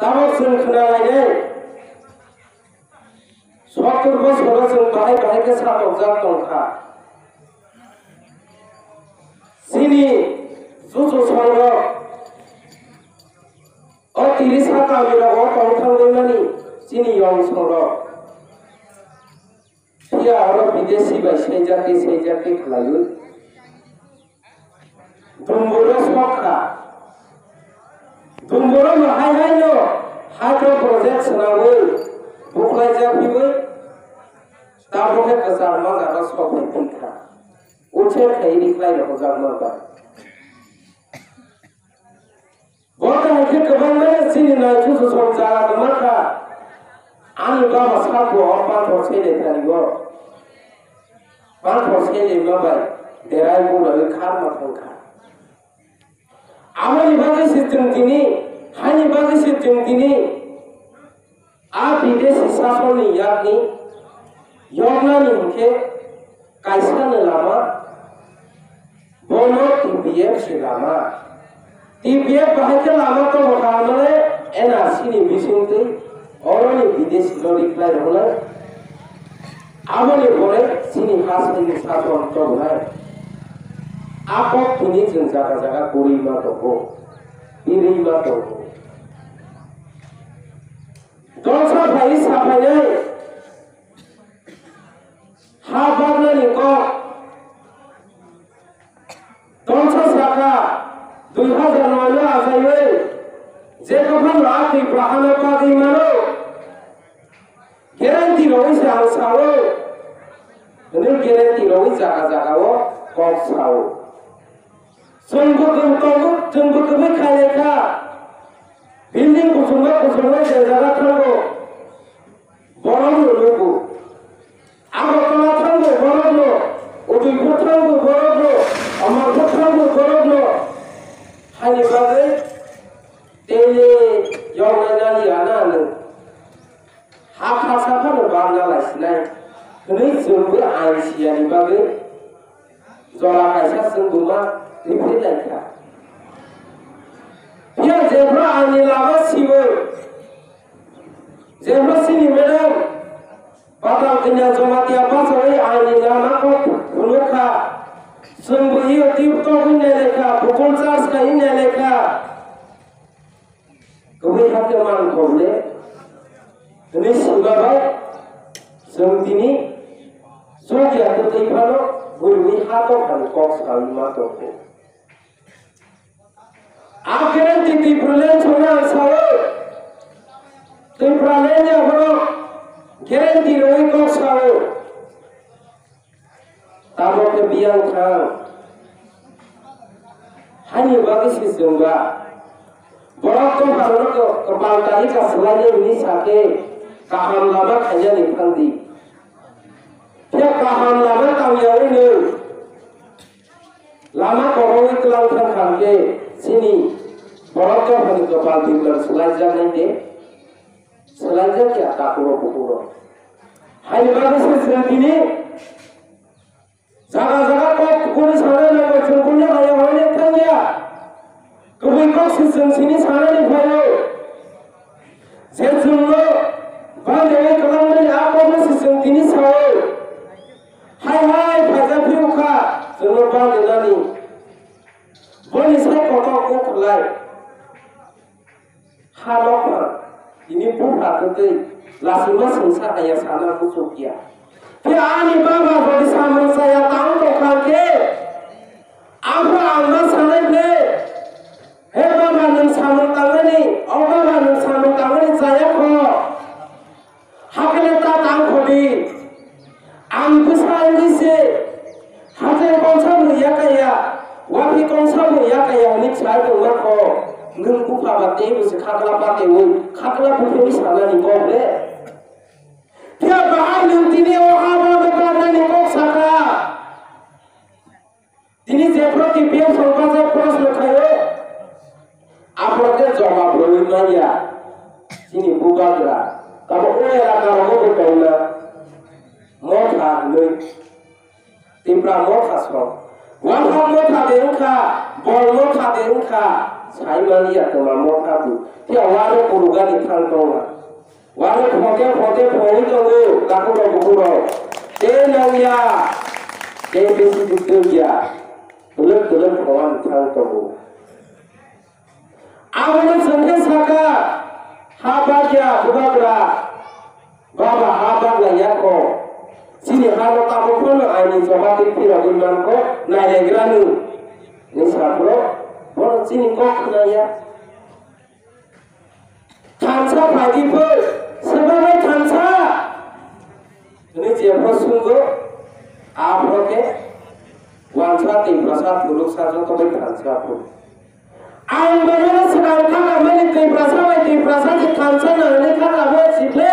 दाबो जों खोनालायनाय 70 बोसोराव जों बाहाय के सातक जात दंखा सिनि जुजु संग ओ 30 गामियाव दंखांनायमानि सिनि यं संग फिया और विदेशी बाय सेजाके खालायो दुंबुरो SAKHA दुंबुरो हायनो हाइड्रो प्रोजेक्ट सोनावो बुखलाय जाफिबो दाबोके गोजान मा जागा सफै फैखा उठे खैनिफ्राय हजाब माबा बता के गोबां सिनि नायथु सम जागा दमाखा आंनि बाबा साखौ बाथर सेले थानिगो बाथर सेले माबाय देराय बुंनानै खारमा थांखा आमानि बागै सिस्टेम दिनि हानि बागै सिस्टेम दिनि आ बिदेशी शासननि यागनि यगनानि हके कायसानो लामा बोनो TPF से लामा TPF बाहायके लामा तो खालामनानै NRC नि बिसिंथै अरनि विदेशी लरिफ्लाय रहले आमानि बरे सिनि हासनि शासन तो होनाय आपक तुनि जों जागा गरि मा दंगो बिरि मा दंगो दंसा भाई साफायनाय हा बागनानि को दंसा SAKHA 2009 आजायै जेखौफोर लाखै ब्राहानो बागै मानो गेरेन्टि रवै साव सावो नों गेरेन्टि रवै जागावो कक सावो जोंबो गोबै खायलेखा बिल्डिं गुसुंनो जागा थांगो बर'नो लोगो आगरतला थांगो बर'नो उदयपुर थांगो बर'नो अमरपुर थांगो बर'नो हानि बागै तेले यंनायनानि आनानो हाखा साफानो बांना लासिनाय नै जोंबो आइसियानि बागै जरा कायसा जोंबो मा रिफिलायखा बिया जेब्ला आंनि लामा सिबो जेब्ला सिनि मेडम बादाम कन्या जमातिया बासै आंनि लामाखौ फुलुखा जोंबो इयो टिपटप होननाय लेखा भुकन चार्ज का होननाय लेखा गोबै हाके मान खबले दिनै सिबाबाय जों दिनै जगिया दैफानो गुरुनि हाथाव फान कक सावि मा दंखौ आखिरन ती प्रलेन छोना सावो ती प्रलेन या बनो गेरेंटी रोई को सावो ताबो के बियां था हानि बागै से जोंगा बरक तो भारत को कपालकारी का सलाने उनी साके काहाम लामा खाया निफांदी क्या काहाम लामा कामयाबी ने लामा कोरोई तलाव था खांगे सिनी बरक तो भारी कपाल बिगड़ सलाइजा नहीं दे सलाइजा क्या काकुरो पुकुरो हानि बागै से जोंगिनी जागा को पुकुरी साने लगे जोंकुन्या आया होने थांया कभी को सिस्टम सिनी साने नहीं भायो जे जोंनो बांधे कलामने आपको में सिस्टम दिनी साओ हाय फाजा फिउखा जोंनो बांधे नानी बनि साय को खलाय हालक दिनी बुफा दै लासिमा संसा आया साना बुसुकिया फिर आनी बाबा बदि सामसाया ताऊ तो खाके आफा आंगा सानै दे हे बाबा नों सामन तांगनि औ बाबा नों सामन तांगनि जाया ख हाकेले ता तां खदि आं बुसायनि से हाथे कोनसा मुया काया वाफि कोनसा मुया काया नि छाय दंना ख नों बुफा बाते बुसे खागला बाते वै खागला बुफेनि सानानि गबले क्या बाहर नंतिने ओ हाबा बादानि को SAKHA दिनी जेफ्रो TPF संपासे प्रश्न खायो आपके जवाब रोई माया सिनी बुगाग्रा तब ओया कारो को पेना मोथा नै तिम्रा मोथा सो वाहा मोथा देरुखा बल मोथा देरुखा saimani ya kemamo kabu dia waru kurugani tangtonga waru fote phoi tongo kakuro bukuro tenang ya besi dukya tulur kawan tangtongo awalnya sengke saka habagya bubagra baba habagla yako sini halo kamu pun ani coba dipira gunman ko nailegranu ni sabro bon sini kok naya tansa pagi pun sebagai tansa ini jepro sungguh abro ke wansa tim prasad dulu saja kau tansa pun ang mana sedang kakak menik tim prasad di tansa nani kakak buat sible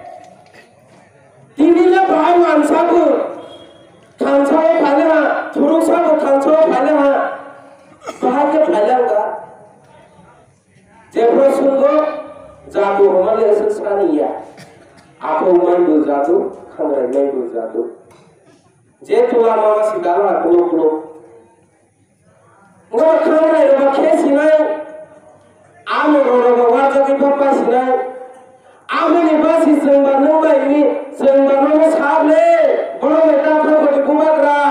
inilah bahaya wansa pun tansa paling turun sabu tansa paling bahaya paling ka jepro sungguh jatuh rumahnya sesekali ya aku main berjatuh karena main berjatuh jadi lama masih dalam puluh nggak karena ada kesi naik ame orang warga di bapak sinai ame nih basi sembah ini sembah sable orang mereka perlu dibubagra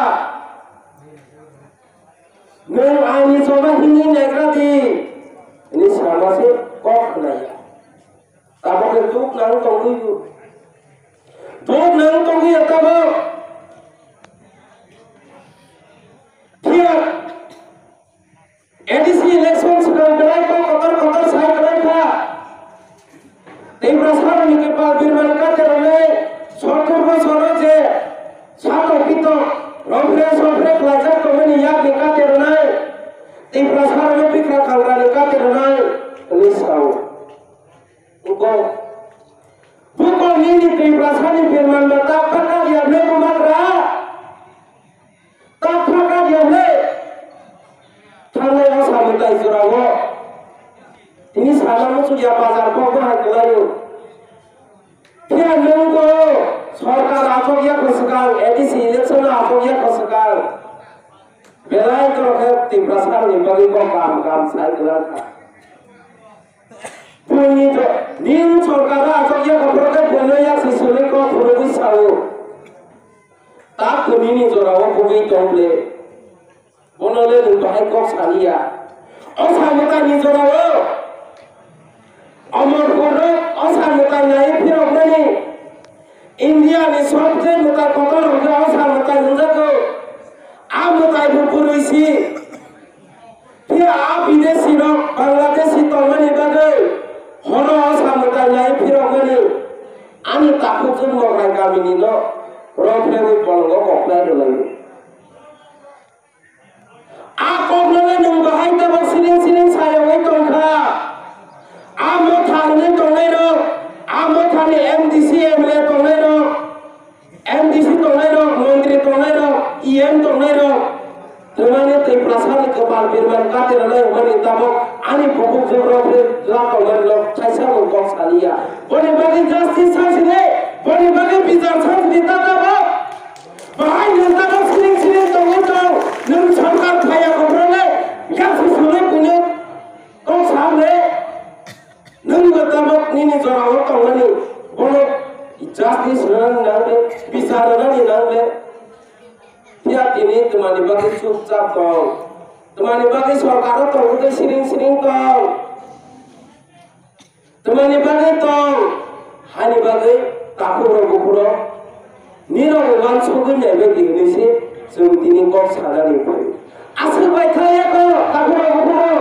neng ani coba ini naik lagi ini sama sih kok naya tapi bentuk nang tunggu duk nang tunggu ya tahu dia edisi election sedang berlaku kotor saya berlaku tim prasar ini kepala birman kata ramai sortur je SATOK itu rombre pelajar komeni ya kata ramai tim prasar ini pikir kalran kata ramai ini tahu bukan ini tim prasar ini birman mata apakah dia boleh memagra apakah dia boleh karena yang sama kita Israel ini salah musuh dia pasar pokok lalu dia nunggu सरकार आपको यह कसकार ADC election आपको यह कसकार बेलाय तो है तिब्रसार निबगी को काम साइकल का पुनी तो नीम सरकार आपको यह कपड़े बोले या सिसुले को पुरोगी साओ ताक कुनी जोराओ पुगी तोंबले बोनले नुबाई को सालिया असामुता निजोराओ अमर कोरो असामुता नहीं फिर अपने India ni सबसे मुका कोकर होगा असर मुका नंदको आप मुका बुपुरुसी फिर आप विदेशी लोग बांग्लादेशी तो मनी बगे होनो असर मुका नहीं फिर अपने आनी ताकत जो मोबाइल का मिनी लो रोपले हुए पलंगो कोपला डोलेंगे आप कोपले नंबर हाई तब सिलिंग साया हुए तोंखा आप मोथाने तोंगे रो आप मोथाने MDC MLA तोंगे रो MDC तोंगे रो मंत्री तोंगे रो EM तोंगे रो तेमाने ते प्रसाद कपाल बिरमान काटे रले मनी तब आनी बहुत जो रोपले ला तोंगे लो कैसा वो कौन सालिया बने बगे जस्टिस सासिले बने बगे बिजार सास बिता तब बाहर नंदा बस सिलिंग तोंगे तो नम सरकार खाया कपड़े क्या सुने पुणे कौन सामने नंग तब नीने जोराओ तोंगे बोलो justice nangले bicara nangले tiap ini temani bagi sukcap kau temani bagi sorkar kau udah sering kau temani bagi tong hani bagi takuro niro wansugun nebe dignisi sungtini kau sadari pun asal baik kaya kau takuro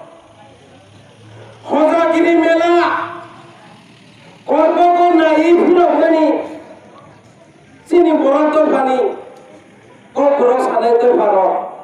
hoja kiri mela korbo ko naif loh ni sini boron to pani ko boros ada itu faro